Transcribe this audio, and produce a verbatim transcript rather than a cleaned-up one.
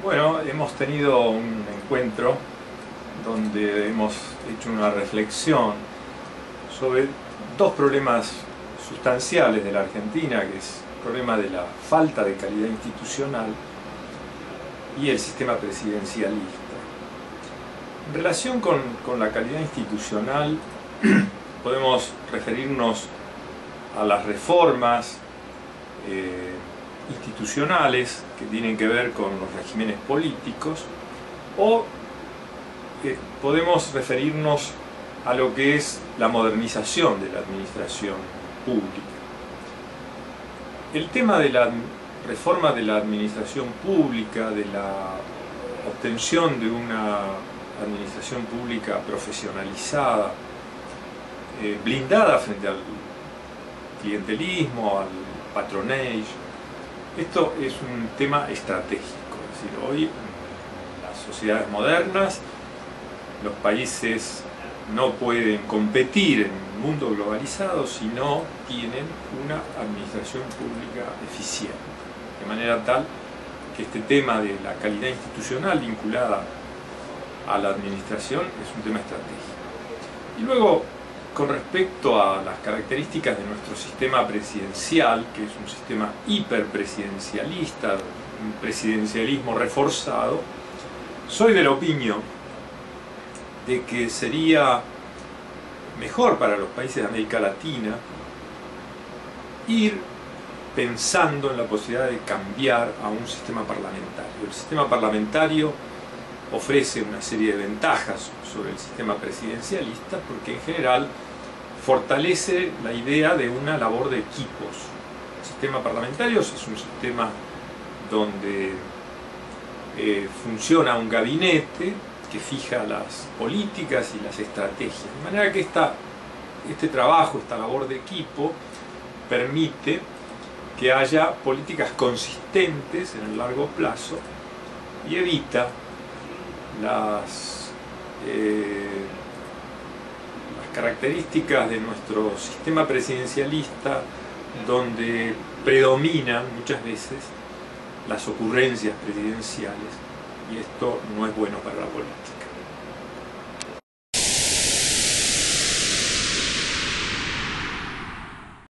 Bueno, hemos tenido un encuentro donde hemos hecho una reflexión sobre dos problemas sustanciales de la Argentina, que es el problema de la falta de calidad institucional y el sistema presidencialista. En relación con, con la calidad institucional, podemos referirnos a las reformas eh, institucionales que tienen que ver con los regímenes políticos, o eh, podemos referirnos a lo que es la modernización de la administración pública. El tema de la reforma de la administración pública, de la obtención de una administración pública profesionalizada, eh, blindada frente al clientelismo, al patronage. Esto es un tema estratégico, es decir, hoy en las sociedades modernas los países no pueden competir en un mundo globalizado si no tienen una administración pública eficiente, de manera tal que este tema de la calidad institucional vinculada a la administración es un tema estratégico. Y luego, con respecto a las características de nuestro sistema presidencial, que es un sistema hiperpresidencialista, un presidencialismo reforzado, soy de la opinión de que sería mejor para los países de América Latina ir pensando en la posibilidad de cambiar a un sistema parlamentario. El sistema parlamentario ofrece una serie de ventajas sobre el sistema presidencialista porque en general fortalece la idea de una labor de equipos. El sistema parlamentario es un sistema donde eh, funciona un gabinete que fija las políticas y las estrategias, de manera que esta, este trabajo, esta labor de equipo permite que haya políticas consistentes en el largo plazo y evita las, eh, las características de nuestro sistema presidencialista, donde predominan muchas veces las ocurrencias presidenciales, y esto no es bueno para la política.